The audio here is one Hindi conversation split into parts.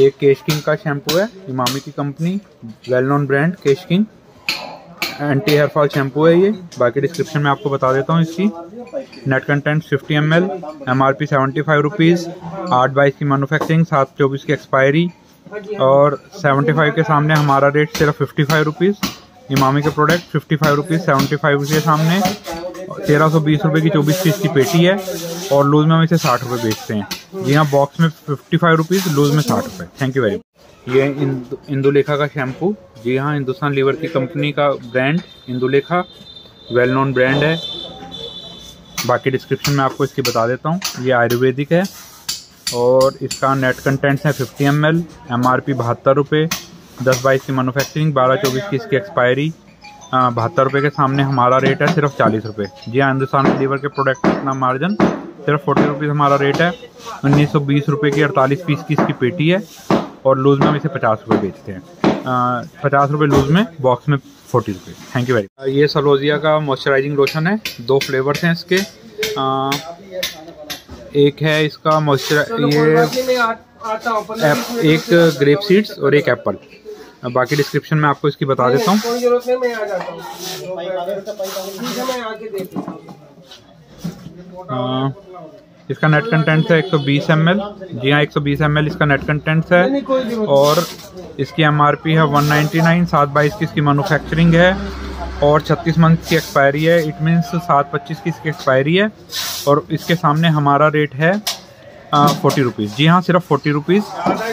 ये केश किंग का शैम्पू है, इमामी की company, well known brand Kesh King. Anti hair fall shampoo है ये। बाकी डिस्क्रिप्शन में आपको बता देता हूँ इसकी। Net content 50 ml, MRP 75 rupees, 8/22 की मैन्युफैक्चरिंग, 7/24 की एक्सपायरी और 75 के सामने हमारा रेट सिर्फ 55 रुपीज़। इमामी के प्रोडक्ट 55 रुपीज़, 75 के सामने 1320 रुपये की 24 पीस की पेटी है और लूज़ में हम इसे 60 रुपये बेचते हैं। जी हाँ, बॉक्स में 55 रुपीज़, लूज़ में 60 रुपये। Thank you very much. ये इंदुलेखा का शैम्पू, जी हाँ, हिंदुस्तान लीवर की कंपनी का brand Indulekha, well known brand है। बाकी डिस्क्रिप्शन में आपको इसकी बता देता हूँ। ये आयुर्वेदिक है और इसका नेट कंटेंट्स है 50 ml, MRP 72 रुपये, 10/22 की मैन्युफैक्चरिंग, 12/24 की इसकी एक्सपायरी। 72 रुपये के सामने हमारा रेट है सिर्फ 40 रुपये। जी हाँ, हिंदुस्तान लीवर के प्रोडक्ट का अपना मार्जिन सिर्फ 40 रुपीज़ हमारा रेट है। 1920 रुपये की 48 पीस की इसकी पेटी है और लूज़ में हम इसे 50 रुपये बेचते हैं। 50 रुपये लूज़ में, बॉक्स में 40 रुपये। Thank you very much. ये सलोजिया का मॉइस्चराइजिंग लोशन है, 2 फ्लेवर्स हैं इसके। एक है इसका एक ग्रेप सीड्स और एक एप्पल। बाकी डिस्क्रिप्शन में आपको इसकी बता देता हूँ। इसका नेट कंटेंट्स है 120 ml। जी हाँ, 120 ml इसका नेट कंटेंट्स है और इसकी MRP है 199, 7/22 की इसकी मैन्युफैक्चरिंग है और 36 मंथ की एक्सपायरी है। इट मीन्स 7/25 की इसकी एक्सपायरी है और इसके सामने हमारा रेट है 40 रुपीज़। जी हाँ, सिर्फ 40 रुपीज़।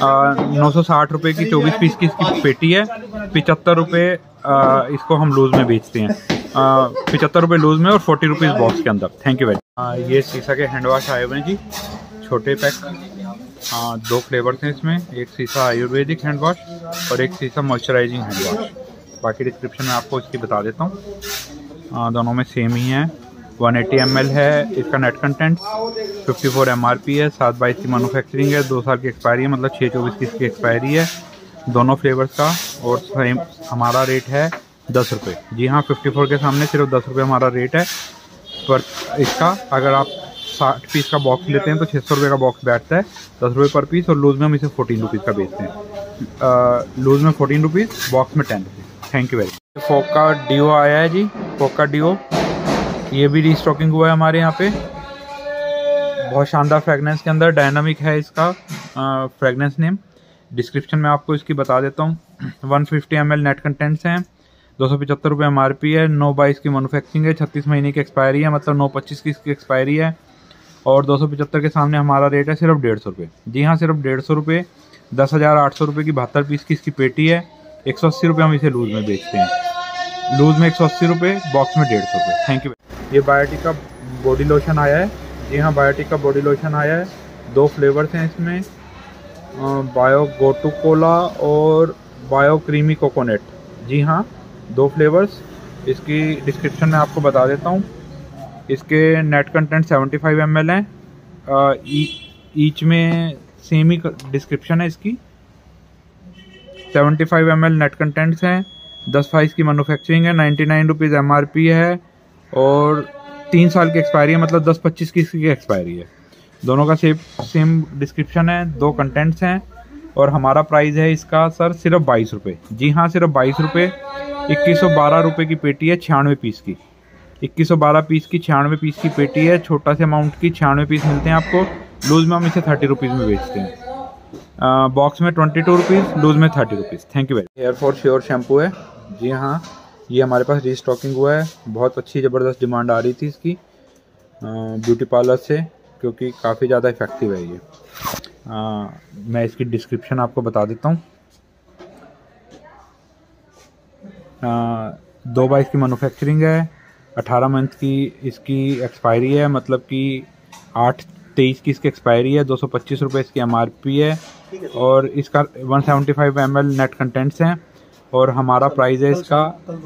960 रुपये की 24 पीस की इसकी पेटी है। 75 रुपये इसको हम लूज़ में बेचते हैं। 75 रुपये लूज़ में और 40 रुपीज़ बॉक्स के अंदर। Thank you very much. ये सीसा के हैंड वॉश आए हुए हैं जी, छोटे पैक। 2 फ्लेवर्स हैं इसमें, एक सीसा आयुर्वेदिक हैंड वॉश और एक सीसा मॉइस्चराइजिंग हैंड वॉश। बाकी डिस्क्रिप्शन में आपको इसकी बता देता हूँ। दोनों में सेम ही है। 180 ml है इसका नेट कंटेंट, 54 MRP है, 7/22 की मैन्युफैक्चरिंग है, 2 साल की एक्सपायरी है, मतलब 6/24 की इसकी एक्सपायरी है दोनों फ्लेवर्स का। और सेम हमारा रेट है 10 रुपये। जी हाँ, 54 के सामने सिर्फ 10 रुपये हमारा रेट है पर इसका। अगर आप 60 पीस का बॉक्स लेते हैं तो 600 रुपये का बॉक्स बैठता है, 10 रुपये पर पीस। और लूज़ में हम इसे 14 रुपीज़ का बेचते हैं। लूज़ में 14 रुपीज़, बॉक्स में 10 rupees. Thank you very much. फोका डिओ आया है जी, फोका डिओ। ये भी रीस्टॉकिंग हुआ है हमारे यहाँ पे। बहुत शानदार फ्रेगनेंस के अंदर, डायनामिक है इसका फ्रेगनेंस नेम। डिस्क्रिप्शन में आपको इसकी बता देता हूँ। 150 ml नेट कंटेंट्स हैं, 275 रुपये MRP है, 9/22 की मैन्युफैक्चरिंग है, 36 महीने की एक्सपायरी है, मतलब 9/25 की इसकी एक्सपायरी है और 275 के सामने हमारा रेट है सिर्फ 150 रुपये। जी हाँ, सिर्फ 150 रुपये। 10,800 रुपये की 72 पीस की इसकी पेटी है। 180 रुपये हम इसे लूज़ में बेचते हैं। लूज़ में 180 रुपये, बॉक्स में 150 रुपये। Thank you. ये बायोटिक का बॉडी लोशन आया है। जी हाँ, बायोटिक का बॉडी लोशन आया है। 2 फ्लेवर्स हैं इसमें, बायो गोटू कोला और बायो क्रीमी कोकोनट। जी हाँ, 2 फ्लेवर्स। इसकी डिस्क्रिप्शन में आपको बता देता हूँ। इसके नेट कंटेंट 75 ml हैं। ईच में सेम ही डिस्क्रिप्शन है इसकी। 75 ml नेट कंटेंट्स हैं, 10/22 की मैन्युफैक्चरिंग है, 99 रुपीज़ MRP है और 3 साल की एक्सपायरी है, मतलब 10/25 की इसकी एक्सपायरी है। दोनों का सेम डिस्क्रिप्शन है, 2 कंटेंट्स हैं और हमारा प्राइस है इसका सर सिर्फ 22 रुपये। जी हाँ, सिर्फ 22 रुपये। 2112 रुपये की पेटी है, 96 पीस की। 2112 पीस की 96 पीस की पेटी है। छोटा से अमाउंट की 96 पीस मिलते हैं आपको। लूज़ में हम इसे 30 रुपीज़ में बेचते हैं। बॉक्स में 22 रुपीज़, लूज़ में 30 rupees. Thank you very much. Hair for sure shampoo है। जी हाँ, ये हमारे पास रीस्टॉकिंग हुआ है। बहुत अच्छी ज़बरदस्त डिमांड आ रही थी इसकी ब्यूटी पार्लर से, क्योंकि काफ़ी ज़्यादा इफ़ेक्टिव है ये। मैं इसकी डिस्क्रिप्शन आपको बता देता हूँ। 2/22 की मैन्युफैक्चरिंग है, 18 मंथ की इसकी एक्सपायरी है, मतलब कि 8/23 की इसकी एक्सपायरी है। 225 रुपये इसकी MRP है और इसका 175 ml नेट कंटेंट्स हैं और हमारा प्राइस है इसका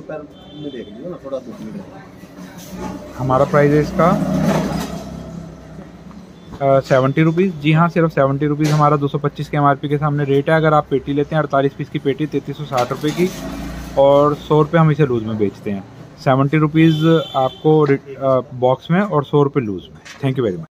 70 रुपीज़। जी हाँ, सिर्फ 70 रुपीज़ हमारा 225 के MRP के सामने रेट है। अगर आप पेटी लेते हैं 48 पीस की पेटी 3360 रुपये की और 100 रुपये हम इसे लूज़ में बेचते हैं। 70 रुपीज़ आपको बॉक्स में और 100 रुपये लूज़ में। Thank you very much.